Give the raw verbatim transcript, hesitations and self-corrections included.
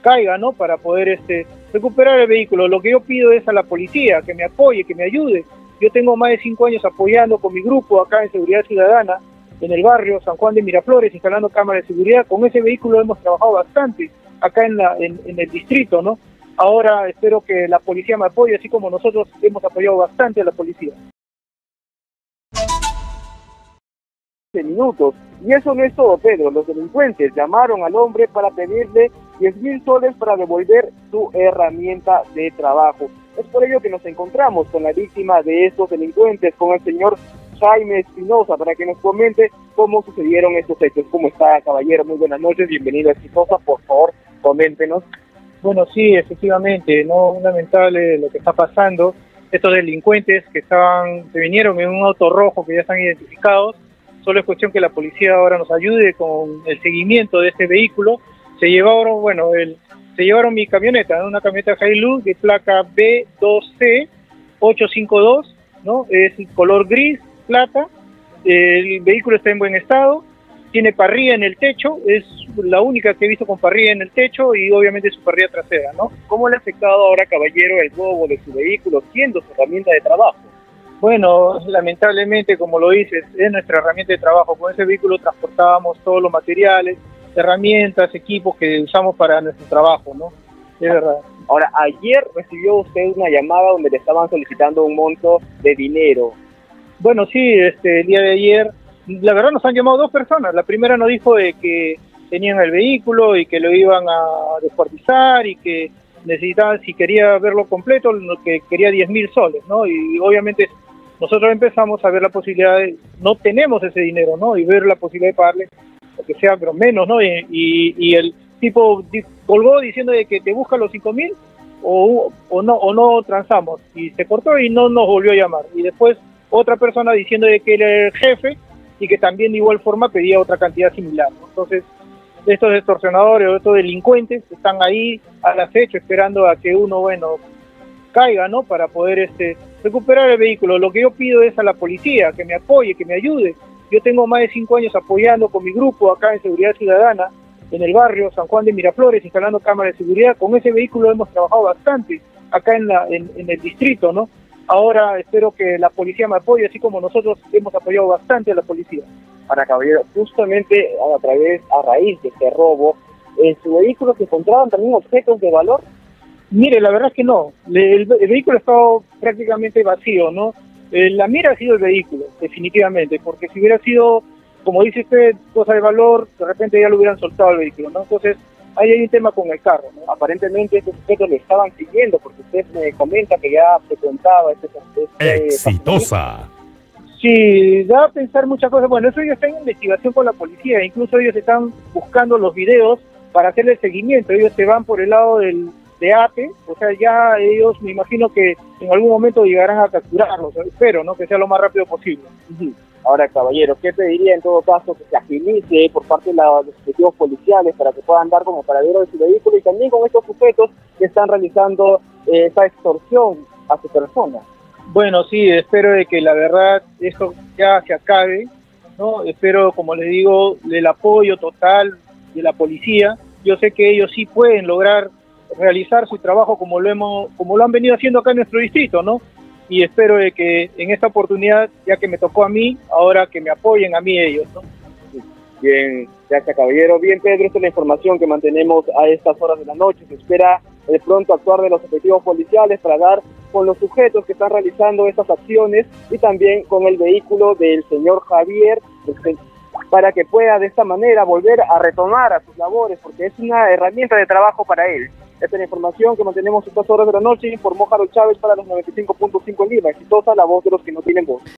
caiga, ¿no? Para poder este, recuperar el vehículo. Lo que yo pido es a la policía que me apoye, que me ayude. Yo tengo más de cinco años apoyando con mi grupo acá en Seguridad Ciudadana, en el barrio San Juan de Miraflores, instalando cámaras de seguridad. Con ese vehículo hemos trabajado bastante acá en, la, en, en el distrito, ¿no? Ahora espero que la policía me apoye, así como nosotros hemos apoyado bastante a la policía. Minutos. Y eso no es todo, Pedro. Los delincuentes llamaron al hombre para pedirle diez mil soles para devolver su herramienta de trabajo. Es por ello que nos encontramos con la víctima de estos delincuentes, con el señor Jaime Espinosa, para que nos comente cómo sucedieron estos hechos. ¿Cómo está, caballero? Muy buenas noches, bienvenido a Espinosa, por favor, coméntenos. Bueno, sí, efectivamente, no lamentable lo que está pasando. Estos delincuentes que estaban, se vinieron en un auto rojo que ya están identificados. Solo es cuestión que la policía ahora nos ayude con el seguimiento de este vehículo. Se llevaron, bueno, el, se llevaron mi camioneta, ¿no? Una camioneta Hilux de placa B dos C ocho cinco dos, ¿no? Es color gris, plata. El vehículo está en buen estado, tiene parrilla en el techo, es la única que he visto con parrilla en el techo y obviamente su parrilla trasera, ¿no? ¿Cómo le ha afectado ahora, caballero, el robo de su vehículo siendo su herramienta de trabajo? Bueno, lamentablemente, como lo dices, es nuestra herramienta de trabajo. Con ese vehículo transportábamos todos los materiales, herramientas, equipos que usamos para nuestro trabajo, ¿no? Es verdad. Ahora, ayer recibió usted una llamada donde le estaban solicitando un monto de dinero. Bueno, sí, este, el día de ayer, la verdad nos han llamado dos personas. La primera nos dijo de que tenían el vehículo y que lo iban a descuartizar y que necesitaban, si quería verlo completo, que quería diez mil soles, ¿no? Y obviamente nosotros empezamos a ver la posibilidad de, no tenemos ese dinero, ¿no? Y ver la posibilidad de pagarle, lo que sea, pero menos, ¿no? Y, y, y el tipo colgó diciendo de que te busca los cinco mil o, o, no, o no transamos. Y se cortó y no nos volvió a llamar. Y después otra persona diciendo de que era el jefe y que también de igual forma pedía otra cantidad similar, ¿no? Entonces, estos extorsionadores o estos delincuentes están ahí al acecho esperando a que uno, bueno, caiga, ¿no? Para poder este, recuperar el vehículo. Lo que yo pido es a la policía que me apoye, que me ayude. Yo tengo más de cinco años apoyando con mi grupo acá en Seguridad Ciudadana, en el barrio San Juan de Miraflores, instalando cámaras de seguridad. Con ese vehículo hemos trabajado bastante acá en, la, en, en el distrito, ¿no? Ahora espero que la policía me apoye, así como nosotros hemos apoyado bastante a la policía. Para caballero, justamente a través, a raíz de este robo, ¿en su vehículo se encontraban también objetos de valor? Mire, la verdad es que no. El, el vehículo ha estado prácticamente vacío, ¿no? Eh, la mira ha sido el vehículo, definitivamente, porque si hubiera sido, como dice usted, cosa de valor, de repente ya lo hubieran soltado el vehículo, ¿no? Entonces, ahí hay un tema con el carro, ¿no? Aparentemente estos sujetos le estaban siguiendo, porque usted me comenta que ya frecuentaba este... este Exitosa. Sí, da a pensar muchas cosas. Bueno, eso ya está en investigación con la policía, incluso ellos están buscando los videos para hacerle seguimiento. Ellos se van por el lado del de A T E, o sea, ya ellos me imagino que en algún momento llegarán a capturarlos, espero, ¿no? Que sea lo más rápido posible. Uh-huh. Ahora, caballero, ¿qué pediría en todo caso que se agilice por parte de los efectivos policiales para que puedan dar como paradero de su vehículo y también con estos sujetos que están realizando eh, esa extorsión a su persona? Bueno, sí, espero de que la verdad esto ya se acabe, ¿no? Espero, como les digo, el apoyo total de la policía. Yo sé que ellos sí pueden lograr realizar su trabajo como lo hemos, como lo han venido haciendo acá en nuestro distrito, ¿no? Y espero de que en esta oportunidad, ya que me tocó a mí, ahora que me apoyen a mí ellos, ¿no? Bien, gracias, caballero. Bien, Pedro, esta es la información que mantenemos a estas horas de la noche. Se espera de pronto actuar de los efectivos policiales para dar con los sujetos que están realizando estas acciones y también con el vehículo del señor Javier, para que pueda de esta manera volver a retomar a sus labores, porque es una herramienta de trabajo para él. Esta es la información que mantenemos estas horas de la noche, informó Harold Chávez para los noventa y cinco punto cinco en Lima. Exitosa, la voz de los que no tienen voz.